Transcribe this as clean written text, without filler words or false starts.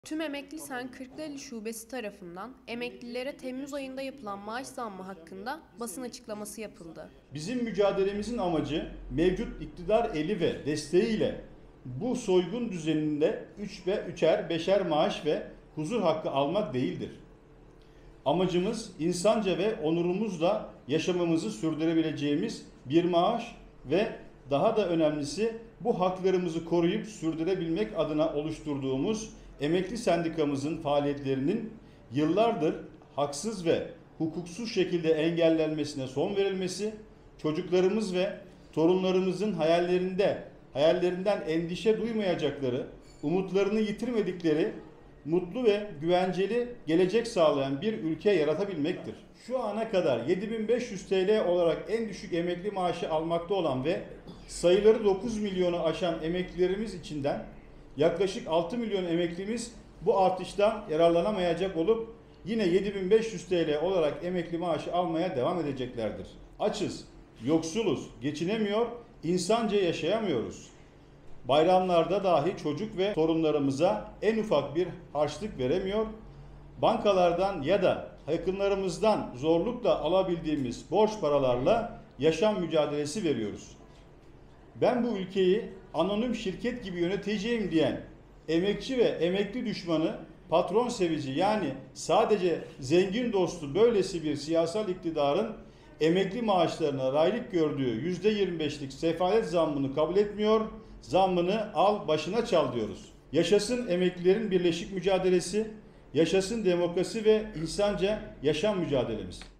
Tüm Emekli Sen Kırklareli Şubesi tarafından emeklilere Temmuz ayında yapılan maaş zammı hakkında basın açıklaması yapıldı. Bizim mücadelemizin amacı mevcut iktidar eli ve desteğiyle bu soygun düzeninde 3 ve 3'er 5'er maaş ve huzur hakkı almak değildir. Amacımız insanca ve onurumuzla yaşamamızı sürdürebileceğimiz bir maaş ve daha da önemlisi bu haklarımızı koruyup sürdürebilmek adına oluşturduğumuz emekli sendikamızın faaliyetlerinin yıllardır haksız ve hukuksuz şekilde engellenmesine son verilmesi, çocuklarımız ve torunlarımızın hayallerinden endişe duymayacakları, umutlarını yitirmedikleri mutlu ve güvenceli gelecek sağlayan bir ülke yaratabilmektir. Şu ana kadar 7.500 TL olarak en düşük emekli maaşı almakta olan ve sayıları 9 milyonu aşan emeklilerimiz içinden yaklaşık 6 milyon emeklimiz bu artıştan yararlanamayacak olup yine 7.500 TL olarak emekli maaşı almaya devam edeceklerdir. Açız, yoksuluz, geçinemiyor, insanca yaşayamıyoruz. Bayramlarda dahi çocuk ve torunlarımıza en ufak bir harçlık veremiyor, bankalardan ya da yakınlarımızdan zorlukla alabildiğimiz borç paralarla yaşam mücadelesi veriyoruz. Ben bu ülkeyi anonim şirket gibi yöneteceğim diyen emekçi ve emekli düşmanı, patron sevici yani sadece zengin dostu böylesi bir siyasal iktidarın emekli maaşlarına raylık gördüğü %25'lik sefalet zammını kabul etmiyor, zammını al başına çal diyoruz. Yaşasın emeklilerin birleşik mücadelesi, yaşasın demokrasi ve insanca yaşam mücadelemiz.